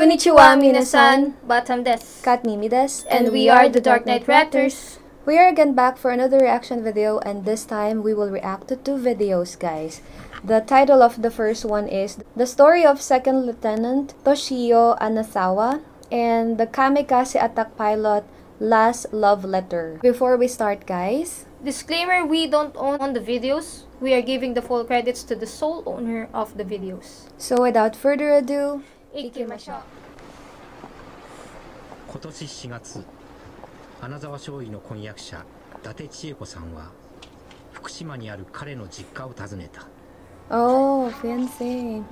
Konnichiwa, minasan. Batam desu. Katnimi desu. And we are the Dark Knight Raptors. We are again back for another reaction video, and this time we will react to two videos, guys. The title of the first one is The Story of Second Lieutenant Toshio Anasawa and the Kamikaze Attack Pilot Last Love Letter. Before we start, guys, Disclaimer, we don't own the videos. We are giving the full credits to the sole owner of the videos. so without further ado, 行きましょう。 今年4月、穴沢醤油の婚約者伊達千恵子さんは福島にある彼の実家を訪ねた。 oh, fiancé.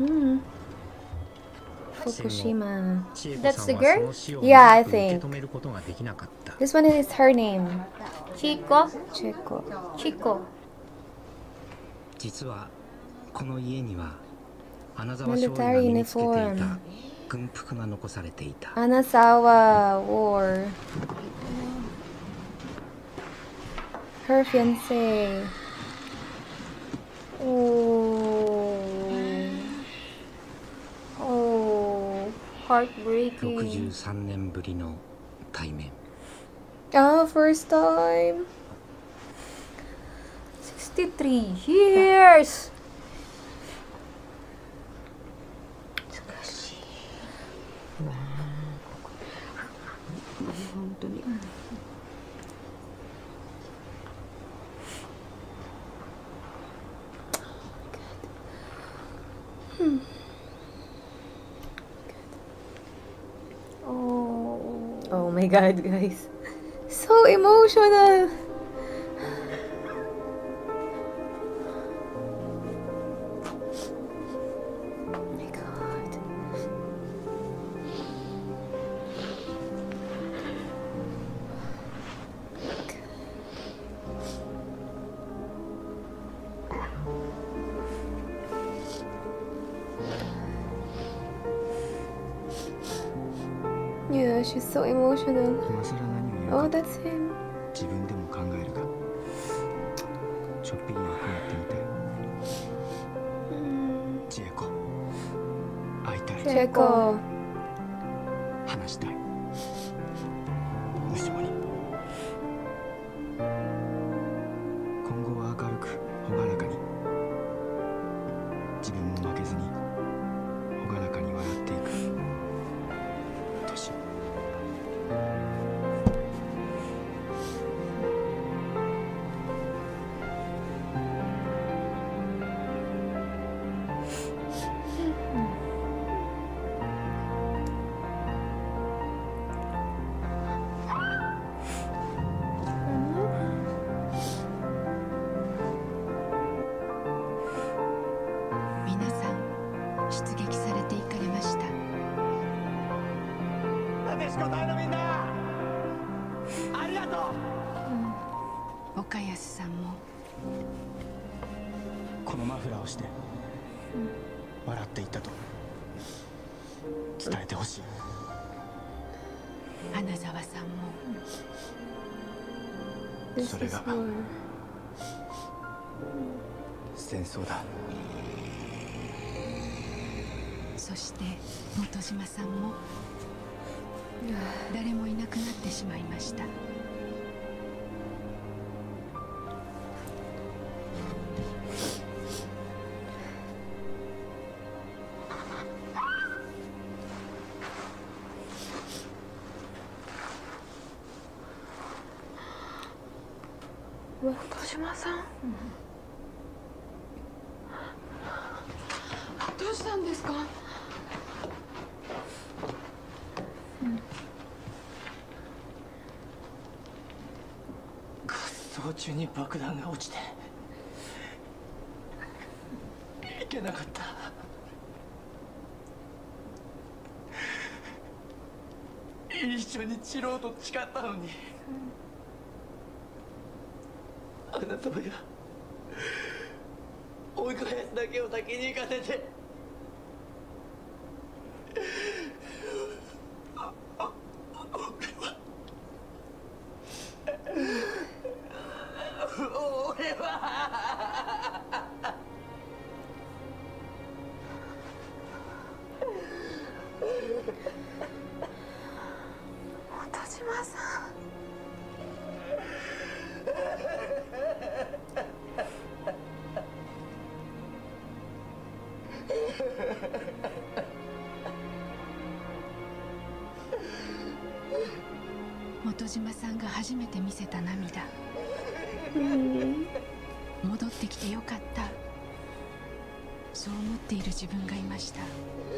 Fukushima. That's the girl? Yeah, I think. This one is her name. Chico? Chico. Chico. 実はこの家には穴沢醤油が身につけていた軍服が残されていた。 Anasawa wore her fiancé. Oh, heartbreaking. 63年ぶりの対面。 Oh, first time. 63 years. 難しい。本当に。Oh my god, guys. So emotional. Oh my god. Yeah, she's so emotional. Oh, that's him. 自分でも考えるが、ちょっぴり役やってみて。千恵子、会いたい。 Checo. 話したい。無性に。今後は明るく朗らかに、自分も負けずに朗らかに笑っていく。年。 出撃されていかれました。 なでしこ隊のみんな、ありがとう。 岡安さんもこのマフラーをして笑っていったと伝えてほしい。 花沢さんもそれが戦争だ。 そして本島さんも誰もいなくなってしまいました。 本島さん。 どうしたんですか？ 滑走中に爆弾が落ちていけなかった。一緒に散ろうと誓ったのに、あなたが追い返すだけを先に行かせて。俺は島さん。本島さんが初めて見せた涙。戻ってきてよかった、そう思っている自分がいました。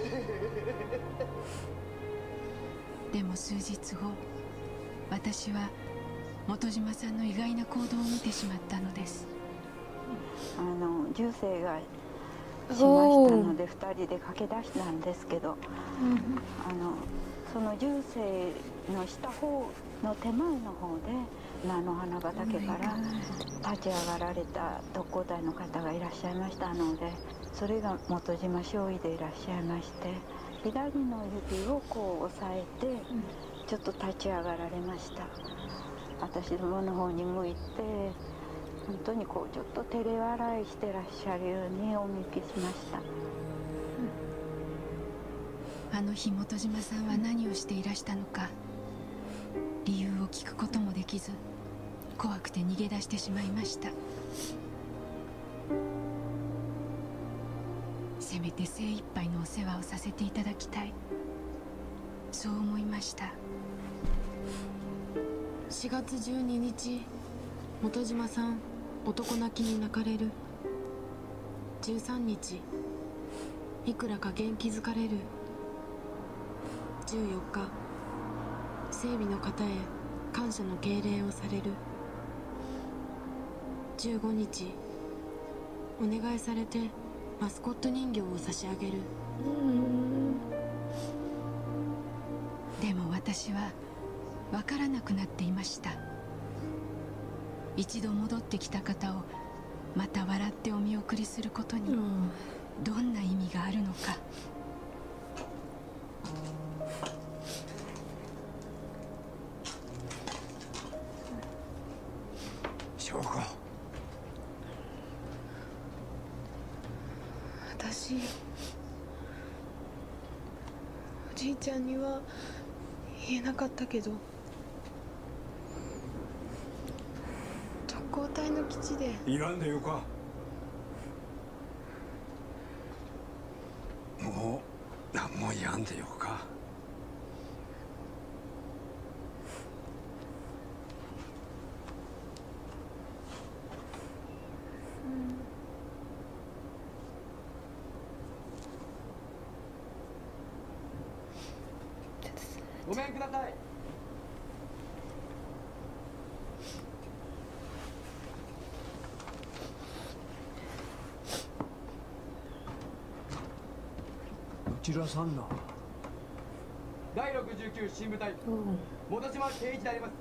でも数日後、私は本島さんの意外な行動を見てしまったのです。 銃声がしましたので2人で駆け出したんですけど、その銃声のした方の手前の方で菜の花畑から立ち上がられた特攻隊の方がいらっしゃいましたので、それが本島少尉でいらっしゃいまして、左の指をこう押さえてちょっと立ち上がられました。私どもの方に向いて本当にこうちょっと照れ笑いしてらっしゃるようにお見受けしました。 あの日本島さんは何をしていらしたのか、理由を聞くこともできず、怖くて逃げ出してしまいました。せめて精一杯のお世話をさせていただきたい、そう思いました。 4月12日、本島さん男泣きに泣かれる。13日、いくらか元気づかれる。14日、整備の方へ感謝の敬礼をされる。15日、お願いされてマスコット人形を差し上げる。 でも私は分からなくなっていました。一度戻ってきた方をまた笑ってお見送りすることにどんな意味があるのか。 翔子、 私、おじいちゃんには言えなかったけど、特攻隊の基地で。 言わんでよか。もう何も言わんでよか。ごめんください。 どちらさんな。 第69新部隊本島圭一であります。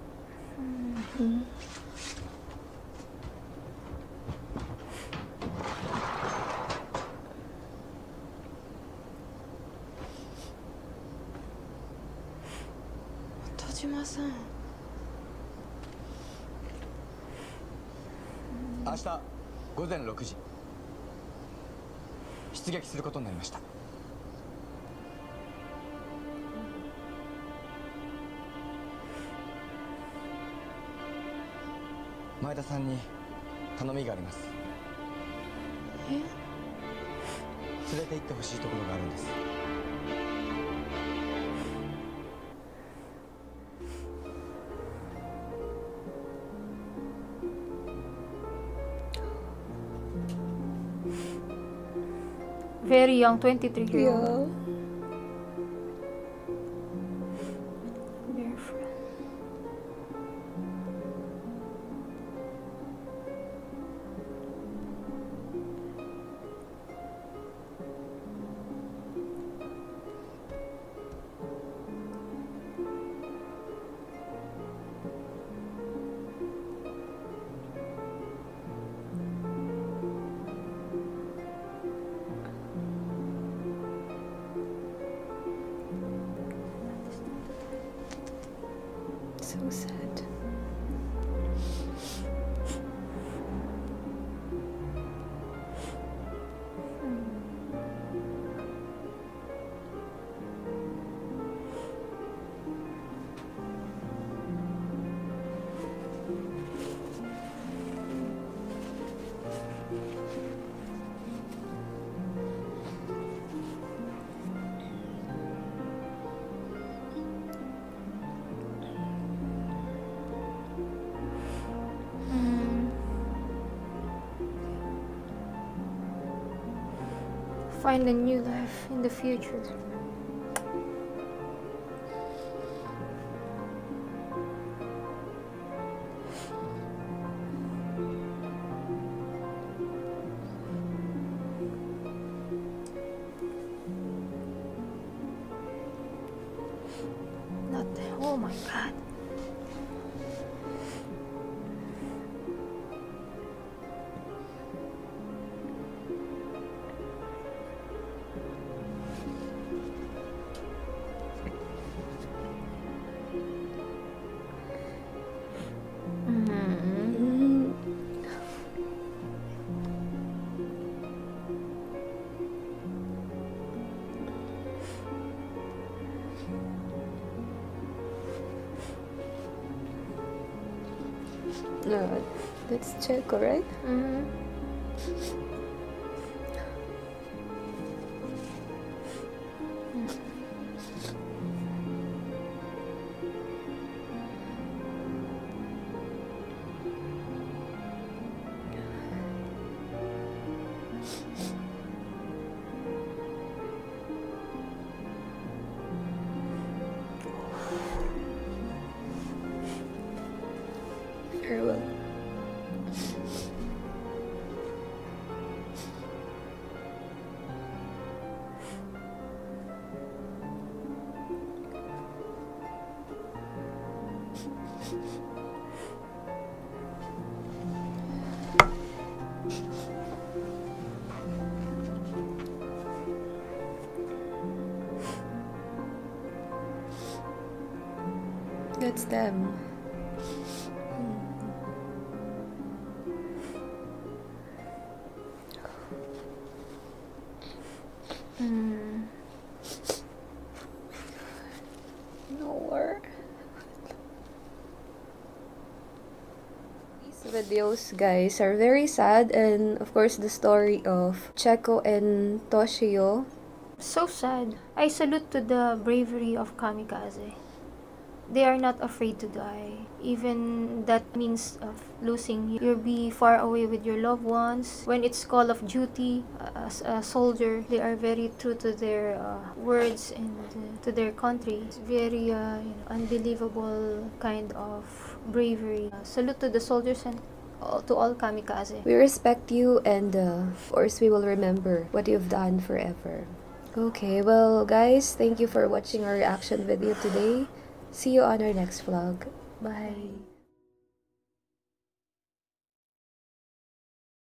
本島さん、 明日午前6時出撃することになりました。前田さんに頼みがあります。 え？ 連れて行ってほしいところがあるんです。 Very young, 23 years old. Their friend. So sad. find a new life in the future. Oh my god. No, that's Checo, right? Farewell. That's them. Nowhere. These videos, guys, are very sad, and of course the story of Checo and Toshio. So sad. I salute to the bravery of kamikaze. They are not afraid to die. Even that means of losing, you'll be far away with your loved ones. When it's call of duty, as a soldier, they are very true to their words and to their country. It's very unbelievable kind of bravery. Salute to the soldiers and to all kamikaze. We respect you, and of course we will remember what you've done forever. Okay, well guys, thank you for watching our reaction video today. See you on our next vlog. Bye.